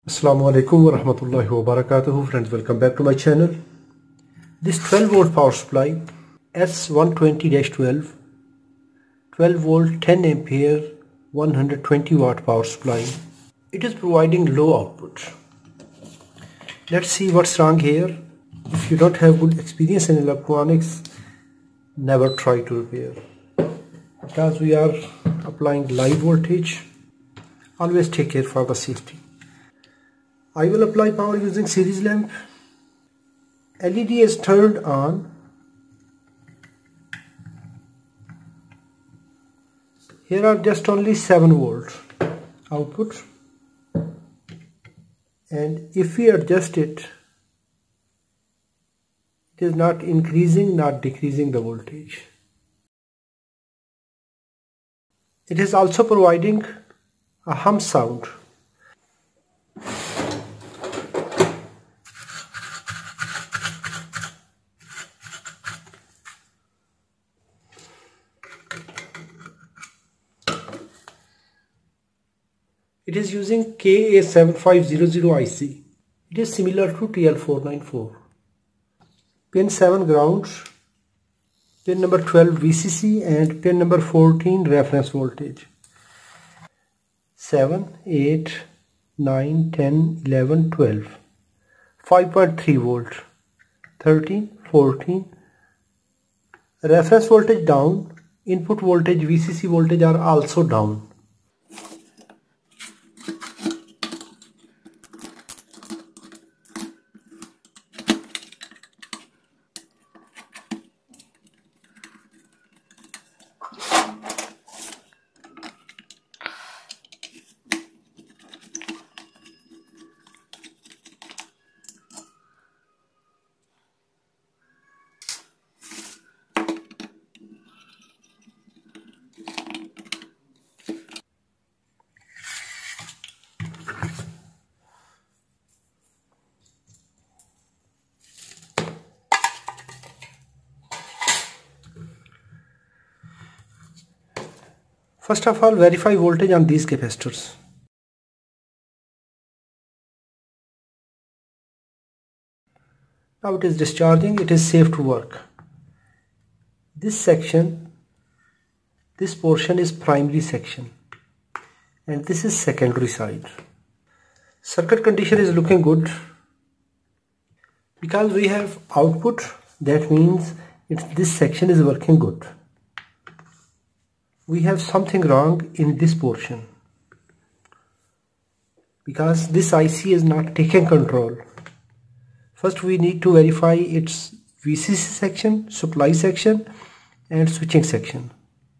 Assalamu alaikum wa rahmatullahi wa barakatuhu. Friends, welcome back to my channel. This 12 volt power supply S-120-12 12 volt 10 ampere 120 watt power supply. It is providing low output. Let's see what's wrong here. If you don't have good experience in electronics, never try to repair, because we are applying live voltage. Always take care for the safety. I will apply power using series lamp. LED is turned on. Here are just only 7 volt output, and if we adjust it, it is not increasing, not decreasing the voltage. It is also providing a hum sound. It is using KA7500 IC. It is similar to TL494. Pin 7 grounds, pin number 12 VCC, and pin number 14 reference voltage. 7, 8, 9, 10, 11, 12. 5.3 volt. 13, 14. Reference voltage down. Input voltage, VCC voltage are also down. First of all, verify voltage on these capacitors. Now it is discharging, it is safe to work. This section, this portion is primary section, and this is secondary side. Circuit condition is looking good. Because we have output, that means this section is working good. We have something wrong in this portion, because this IC is not taking control. First we need to verify its VCC section, supply section, and switching section.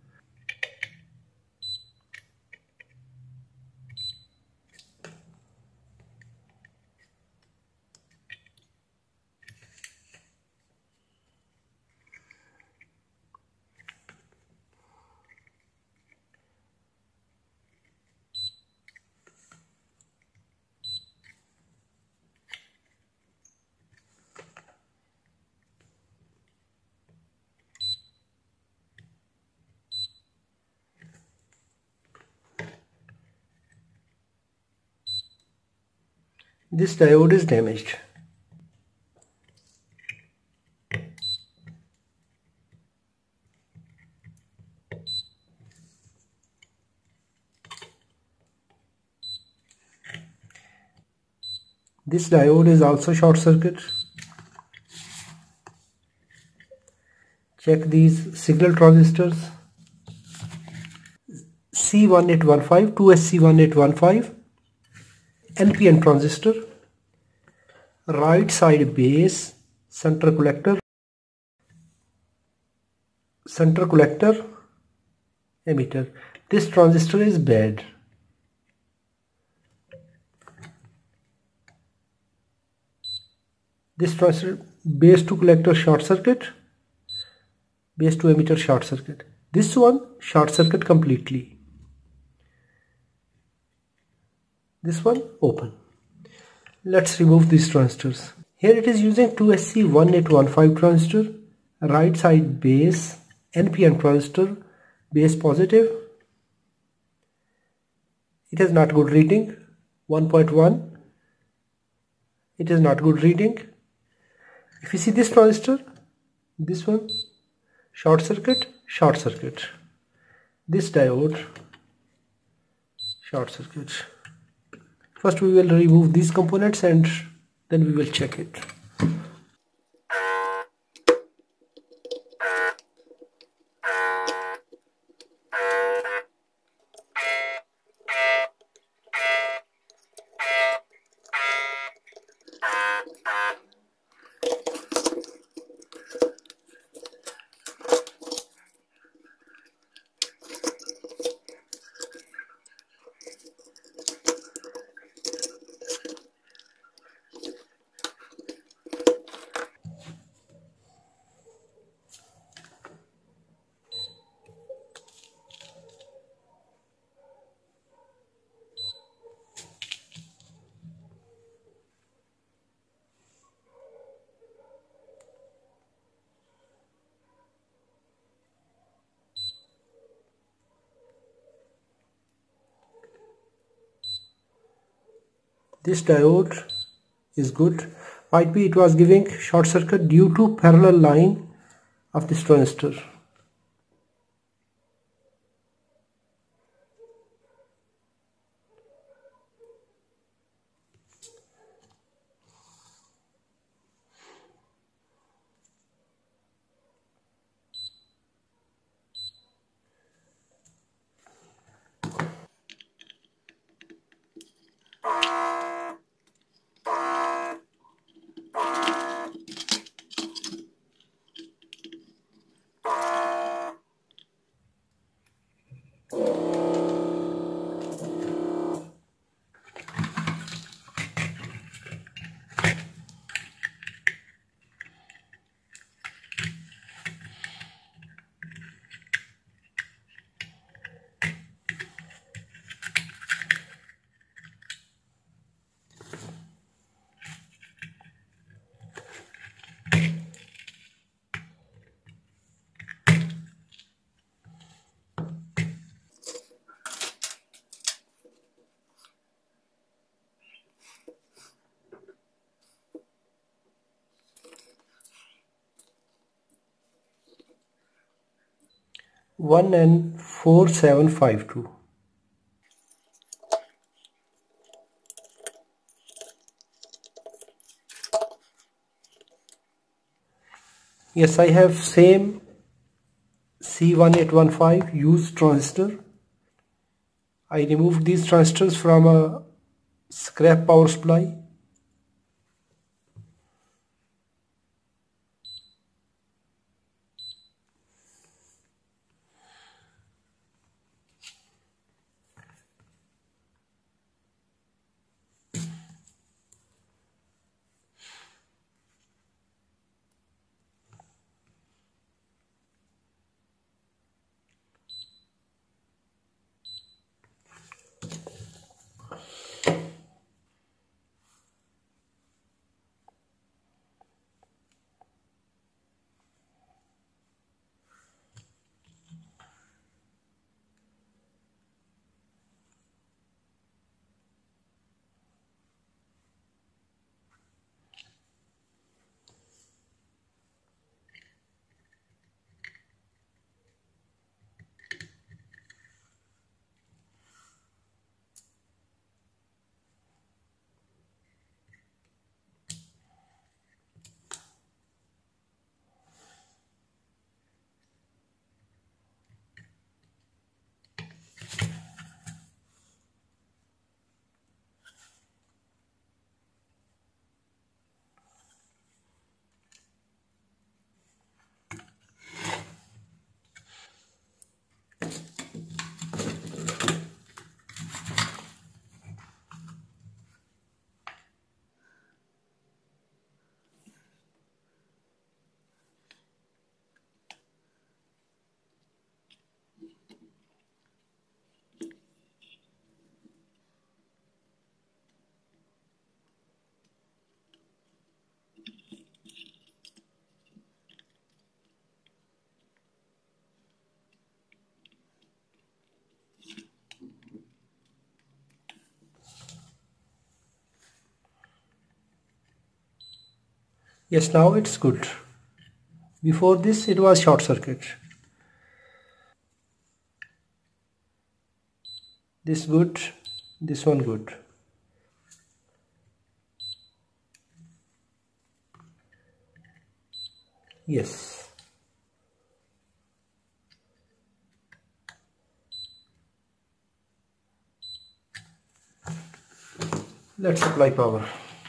This diode is damaged. This diode is also short circuit. Check these signal transistors. C1815, 2SC1815. NPN transistor, right side base, center collector, emitter. This transistor is bad. This transistor, base to collector short circuit, base to emitter short circuit. This one short circuit completely. This one open. Let's remove these transistors. Here it is using 2SC1815 transistor, right side base, NPN transistor, base positive. It has not good reading, 1.1. it is not good reading. If you see this transistor, this one, short circuit, short circuit. This diode, short circuit. First we will remove these components and then we will check it. This diode is good. Might be it was giving short circuit due to parallel line of this transistor. One and 4752. Yes, I have same C1815 used transistor. I removed these transistors from a scrap power supply. Yes, now it's good. Before this it was short circuit. This good, this one good. Yes. Let's apply power.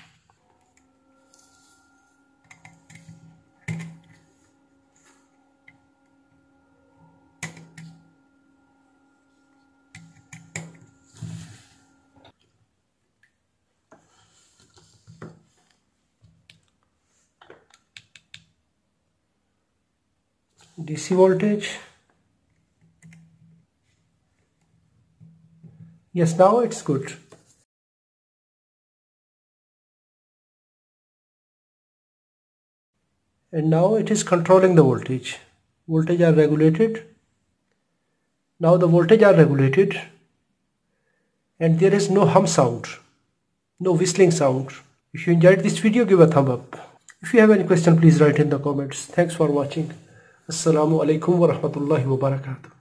DC voltage. Yes, now it's good. And now it is controlling the voltage. Voltage are regulated. Now the voltage are regulated and there is no hum sound, no whistling sound. If you enjoyed this video, give a thumb up. If you have any question, please write in the comments. Thanks for watching. Assalamu alaikum wa rahmatullahi wa barakatuh.